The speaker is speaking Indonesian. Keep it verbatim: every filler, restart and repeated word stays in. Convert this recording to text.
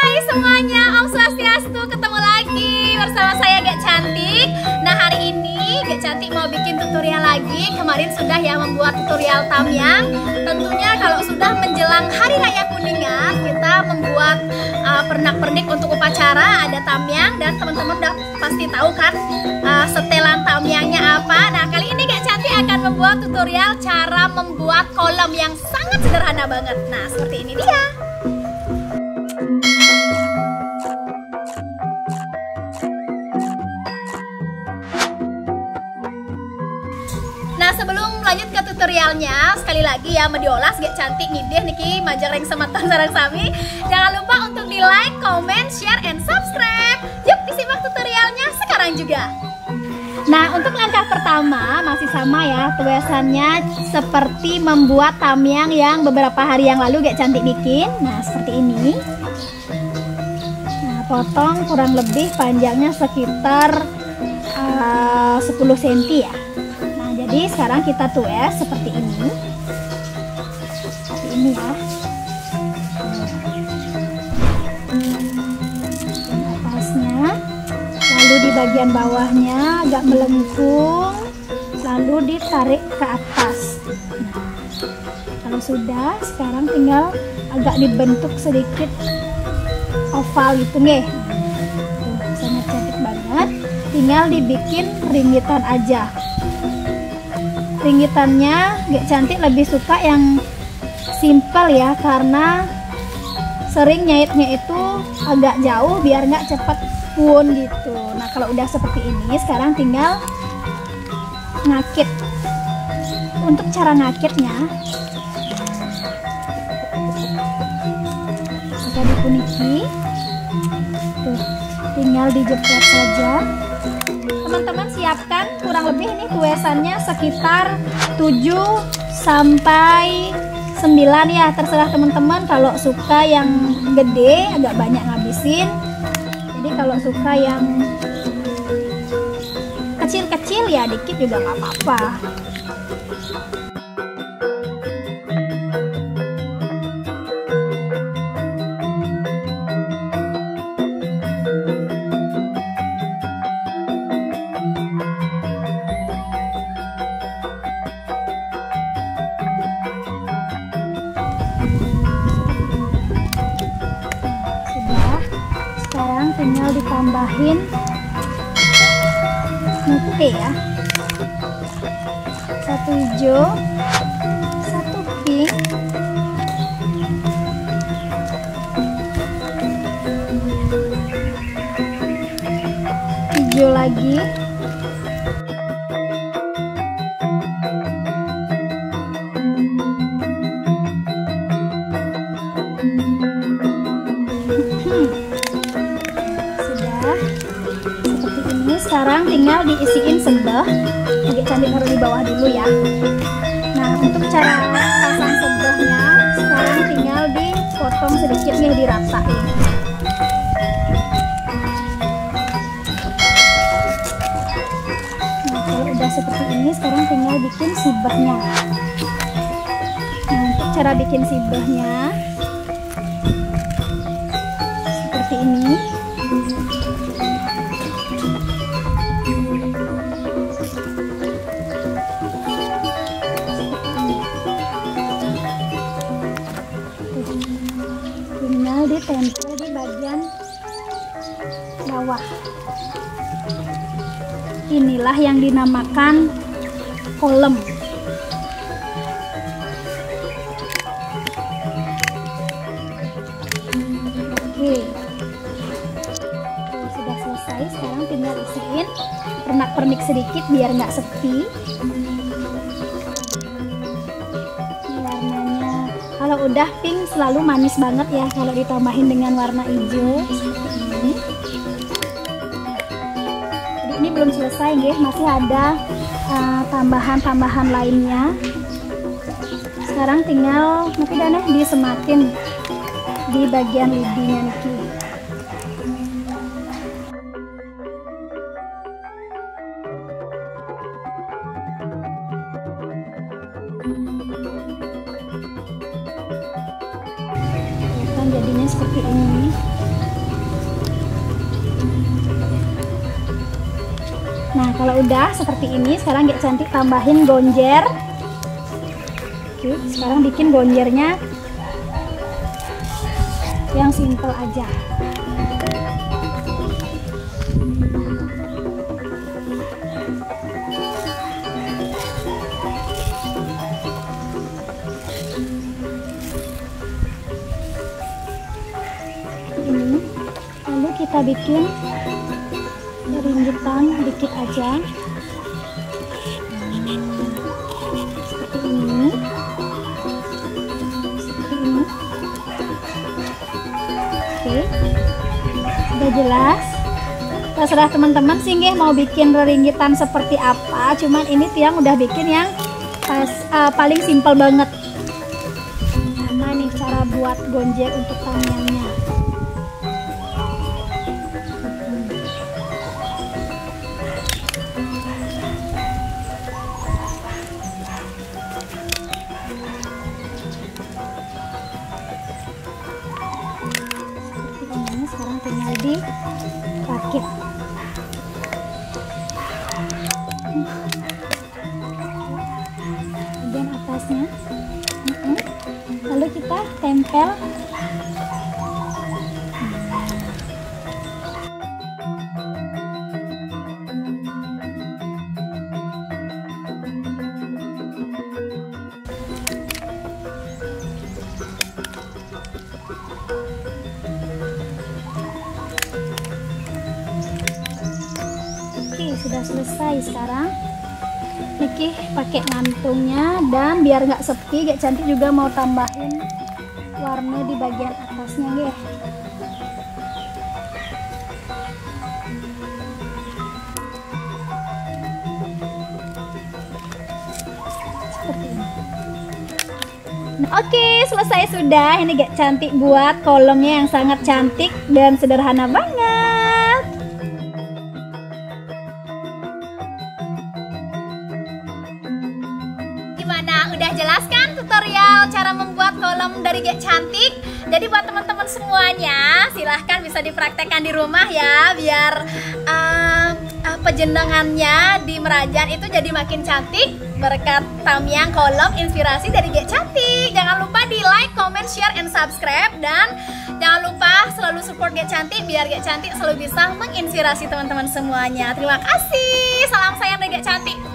Hai semuanya, Om Swastiastu, ketemu lagi bersama saya Gek Cantik. Nah hari ini Gek Cantik mau bikin tutorial lagi. Kemarin sudah ya membuat tutorial Tamyang. Tentunya kalau sudah menjelang Hari Raya Kuningan, kita membuat uh, pernak-pernik untuk upacara, ada Tamyang. Dan teman-teman udah pasti tahu kan uh, setelan Tamyangnya apa. Nah kali ini Gek Cantik akan membuat tutorial cara membuat kolam yang sangat sederhana banget. Nah seperti ini dia. Nah sebelum lanjut ke tutorialnya, sekali lagi ya mediolas Gek Cantik ngideh niki majareng sematang sarang sami. Jangan lupa untuk di like, comment, share, and subscribe. Yuk disimak tutorialnya sekarang juga. Nah untuk langkah pertama masih sama ya, tulisannya seperti membuat Tamyang yang beberapa hari yang lalu Gek Cantik bikin. Nah seperti ini. Nah potong kurang lebih panjangnya sekitar uh, sepuluh sentimeter ya. Jadi sekarang kita tues seperti ini, seperti ini ya. Dan atasnya, lalu di bagian bawahnya agak melengkung, lalu ditarik ke atas. Nah, kalau sudah, sekarang tinggal agak dibentuk sedikit oval gitu nih. Tuh, sangat cantik banget. Tinggal dibikin ringgitan aja. Ringgitannya Gek Cantik lebih suka yang simple ya, karena sering nyaitnya itu agak jauh biar nggak cepet pun gitu. Nah kalau udah seperti ini sekarang tinggal ngakit. Untuk cara ngakitnya kita dipuniki tuh, tinggal dijepret saja. Teman-teman siapkan kurang lebih ini tuesannya sekitar tujuh sampai sembilan ya, terserah teman-teman. Kalau suka yang gede agak banyak ngabisin, jadi kalau suka yang kecil-kecil ya dikit juga nggak apa-apa. Tinggal ditambahin mute ya, satu hijau, satu pink, hijau lagi, sekarang tinggal diisiin sebelah. Gek Cantik taruh di bawah dulu ya. Nah untuk cara pasang sebelahnya sekarang tinggal dipotong sedikit nih, diratain. Nah kalau udah seperti ini sekarang tinggal bikin sibahnya. Nah untuk cara bikin sibahnya seperti ini. Ditempel di bagian bawah. Inilah yang dinamakan kolam. Oke, sudah selesai. Sekarang tinggal isiin pernak-pernik sedikit biar nggak sepi. Kalau udah pink selalu manis banget ya kalau ditambahin dengan warna hijau seperti ini. Jadi ini belum selesai ya, masih ada tambahan-tambahan uh, lainnya. Sekarang tinggal nanti daneh disematin di bagian lidihnya nih. Jadinya seperti ini. Nah, kalau udah seperti ini, sekarang Gek Cantik tambahin gonjer. Oke, sekarang bikin gonjernya yang simple aja. Ini, lalu kita bikin ringgitan dikit aja. Seperti ini. Seperti ini. Oke. Sudah jelas. Terserah teman-teman sih nggih mau bikin ringgitan seperti apa. Cuman ini Tiang udah bikin yang pas, uh, paling simple banget. Sama nih cara buat gonjer untuk tamyangnya. Sekarang tinggal dirakit. Bagian atasnya, lalu kita tempel. Oke, sudah selesai. Sekarang Niki pakai ngantungnya, dan biar nggak sepi Gek Cantik juga mau tambahin warna di bagian atasnya nggih. Seperti ini. Nah, oke, selesai sudah. Ini Gek Cantik buat kolomnya yang sangat cantik dan sederhana banget. Gimana? Udah jelas kan tutorial cara membuat kolom dari Gek Cantik? Jadi buat teman-teman semuanya, silahkan bisa dipraktekkan di rumah ya, biar uh, uh, pejenengannya di Merajan itu jadi makin cantik berkat tamyang kolom inspirasi dari Gek Cantik. Jangan lupa di like, comment, share, and subscribe, dan jangan lupa selalu support Gek Cantik biar Gek Cantik selalu bisa menginspirasi teman-teman semuanya. Terima kasih. Salam sayang dari Gek Cantik.